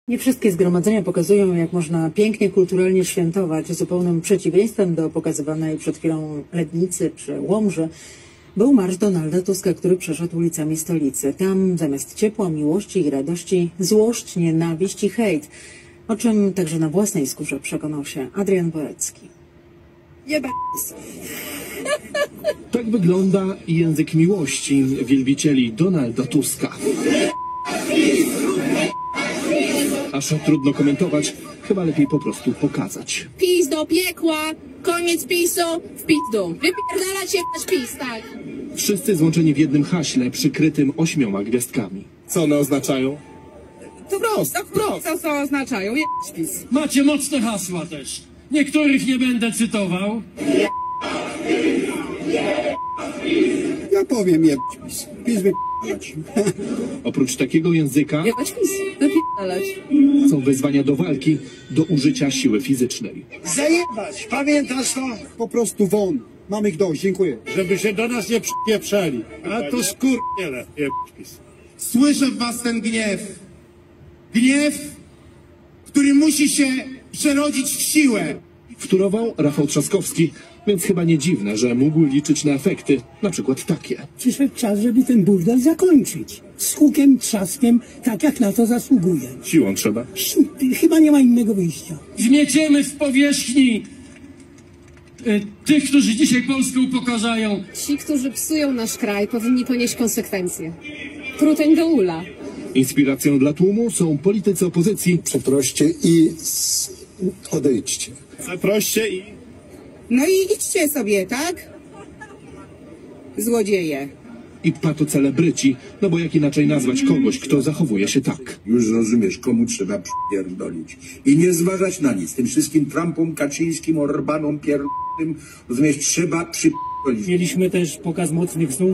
Nie wszystkie zgromadzenia pokazują, jak można pięknie, kulturalnie świętować. Zupełnym przeciwieństwem do pokazywanej przed chwilą Lednicy czy Łomży był marsz Donalda Tuska, który przeszedł ulicami stolicy. Tam zamiast ciepła, miłości i radości złość, nienawiść i hejt. O czym także na własnej skórze przekonał się Adrian Borecki. Tak wygląda język miłości wielbicieli Donalda Tuska. Aż trudno komentować, chyba lepiej po prostu pokazać. PiS do piekła, koniec PiS-u, w pizdu. Wypierdalać się PiS, tak. Wszyscy złączeni w jednym haśle przykrytym 8 gwiazdkami. Co one oznaczają? To wprost. Co oznaczają? PiS. Macie mocne hasła też. Niektórych nie będę cytował. Ja powiem PiS. PiS wypierdalać. Oprócz takiego języka Jebać PiS, wypierdalać. są wezwania do walki, do użycia siły fizycznej. Zajebać! Pamiętasz to? Po prostu won. Mamy ich dość, dziękuję. Żeby się do nas nie przypieprzali. A to skurwiele, PiS. Słyszę w was ten gniew. Gniew, który musi się przerodzić w siłę. Wtórował Rafał Trzaskowski, więc chyba nie dziwne, że mógł liczyć na efekty, na przykład takie. Przyszedł czas, żeby ten burdel zakończyć. Z hukiem, trzaskiem, tak jak na to zasługuje. Siłą trzeba. Chyba nie ma innego wyjścia. Zmieciemy z powierzchni tych, którzy dzisiaj Polskę upokarzają. Ci, którzy psują nasz kraj, powinni ponieść konsekwencje. Truteń do ula. Inspiracją dla tłumu są politycy opozycji. Przeproście i odejdźcie. Zaproście i... No i idźcie sobie, tak? Złodzieje. I patocelebryci, no bo jak inaczej nazwać kogoś, kto zachowuje się tak. Już rozumiesz, komu trzeba przypierdolić. I nie zważać na nic. Tym wszystkim Trumpom, Kaczyńskim, Orbanom, pierdolnym, rozumiesz, trzeba przypierdolić. Mieliśmy też pokaz mocnych słów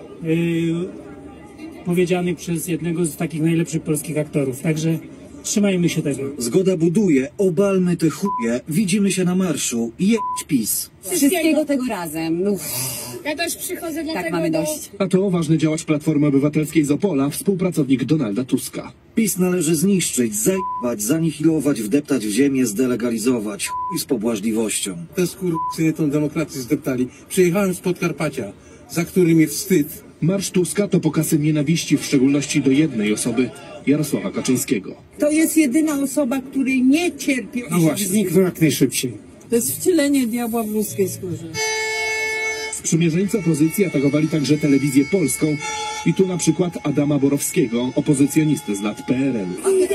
powiedzianych przez jednego z takich najlepszych polskich aktorów. Także trzymajmy się tego. Zgoda buduje, obalmy te chuje, widzimy się na marszu, jedź PiS. Wszystkiego tego razem. Ja też przychodzę dlatego, Tak, mamy dość. A to ważny działacz Platformy Obywatelskiej z Opola, współpracownik Donalda Tuska. PiS należy zniszczyć, zajebać, zanihilować, wdeptać w ziemię, zdelegalizować, chuj z pobłażliwością. Te skurwysyny tą demokrację zdeptali. Przyjechałem z Podkarpacia, za którymi wstyd. Marsz Tuska to pokazy nienawiści, w szczególności do jednej osoby, Jarosława Kaczyńskiego. To jest jedyna osoba, której nie cierpię. No właśnie, zniknął jak najszybciej. To jest wcielenie diabła w ludzkiej skórze. Sprzymierzeńcy opozycji atakowali także telewizję polską i tu na przykład Adama Borowskiego, opozycjonisty z lat PRL.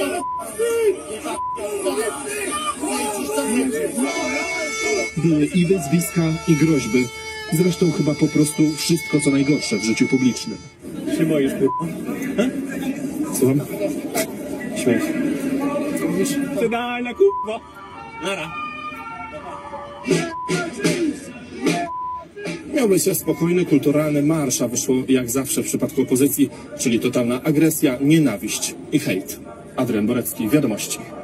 Były i wyzwiska, i groźby. Zresztą chyba po prostu wszystko, co najgorsze w życiu publicznym. Się boisz, Słucham? Śmiech. Wydaj na kurwa. Nara. Miał być spokojny, kulturalny marsz, a wyszło jak zawsze w przypadku opozycji, czyli totalna agresja, nienawiść i hejt. Adrian Borecki, Wiadomości.